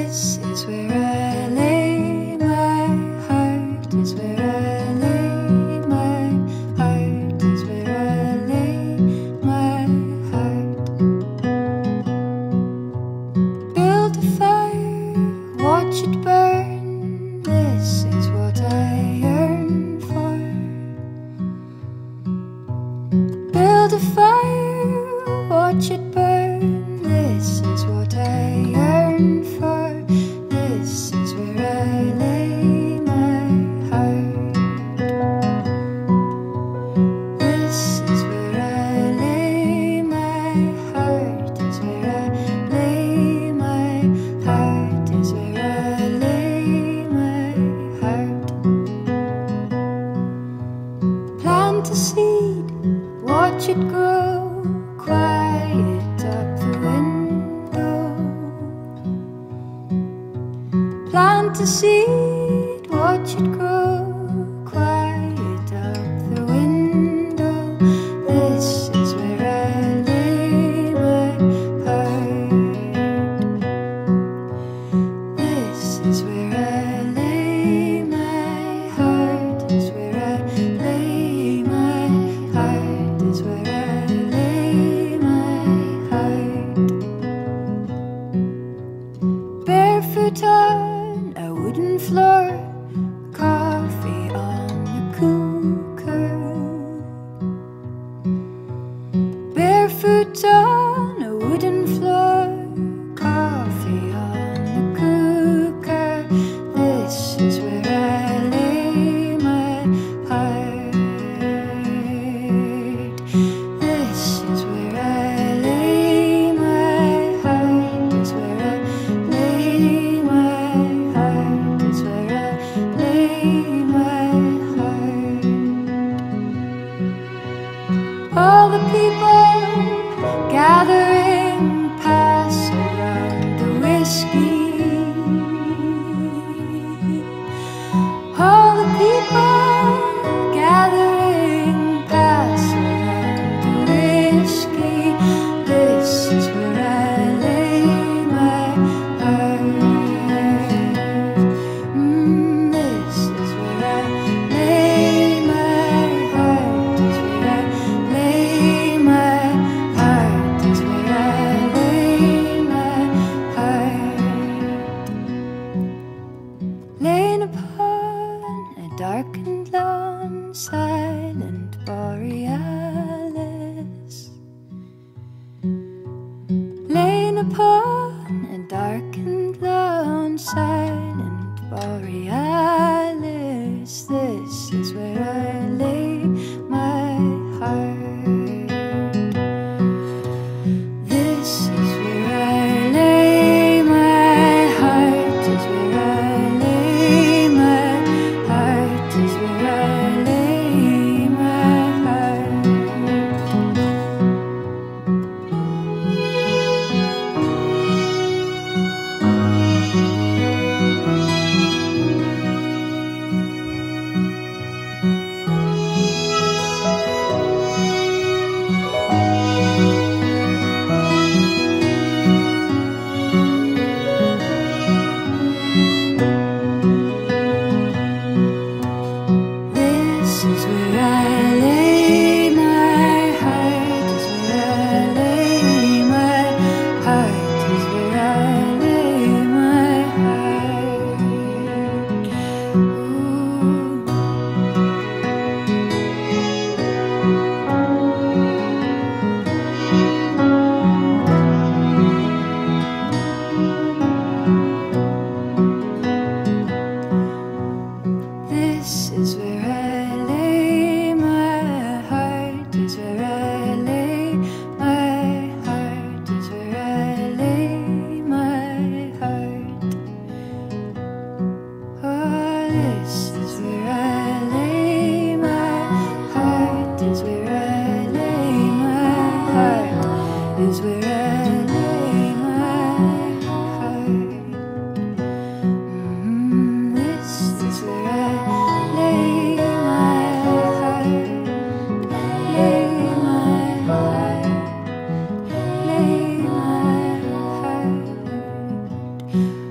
This is where I lay my heart, is where I lay my heart, is where I lay my heart. Build a fire, watch it burn, this is what I yearn for. Build a fire, watch it burn, this is what I yearn for. This is where I lay my heart. This is where I lay my heart, is where I lay my heart, is where I lay my heart. Plant a seed, watch it grow, quiet up the window. Plant a seed, watch it grow, quiet up the window. This is where I lay my heart. This is where I lay my heart, is where I lay my heart, is where I lay my heart. Barefoot on a wooden floor, coffee on the cooker. Barefoot on a wooden floor, coffee on the cooker. This is where I lay my heart. This is where I lay my heart, is where I lay my heart, is where I lay my heart. All the people gathering pass around the whiskey. All the people gathering pass around the whiskey. This is where I lay my heart. This is where I lay my heart, is where I lay my heart, is where I lay my heart. Laying upon a darkened lawn, silent borealis. Laying upon a darkened lawn, silent borealis. This is where I lay my heart. This is where I lay my heart, is where I lay my heart, is where I lay my heart. This is where I lay my heart, is where I lay my heart, is where I lay my heart. Ooh. This is where I lay my heart, is where I lay my heart, is where I lay my heart. Oh, this is where I lay my heart, is where I lay my heart, is where I lay my heart. This is where I lay my heart, lay my heart, lay my heart.